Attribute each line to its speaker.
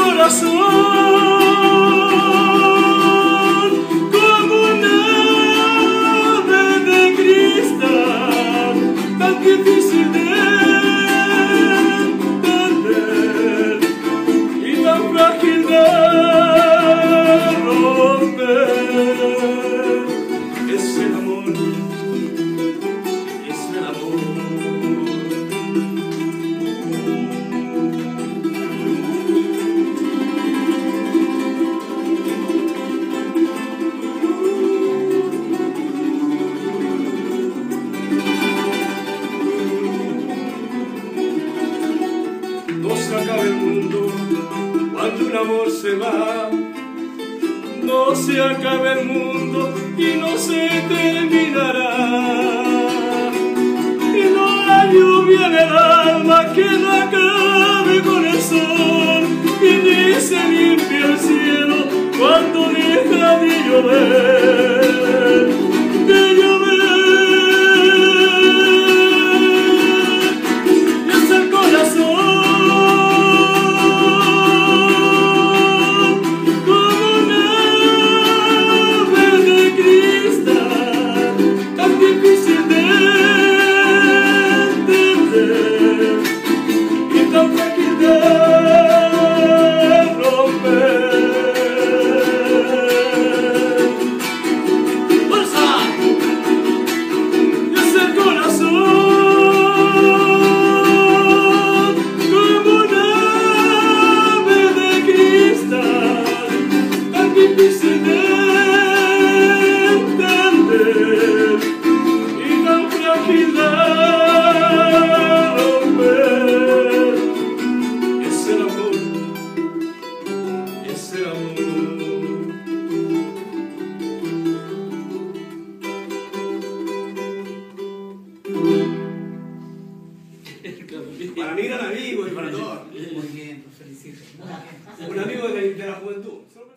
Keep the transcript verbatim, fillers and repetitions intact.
Speaker 1: corazón como una ave de cristal, tan difícil de entender y tan frágil de romper. Es el amor, es el amor. No se acaba el mundo cuando un amor se va, no se acaba el mundo y no se terminará. Y no hay lluvia en el alma que no acabe con el sol, y ni se limpia el cielo cuando deja de llover, de llover. Es el corazón como una ave de cristal, tan difícil de entender y tan frágil de romper. ¡Fuerza! Es el corazón como una ave de cristal, tan difícil de entender y tan frágil de romper. Es el amor, es el amor. Para mí eran amigos y para todos.
Speaker 2: Muy bien, pues felicito. Muy bien.
Speaker 1: Un amigo de la, de la juventud.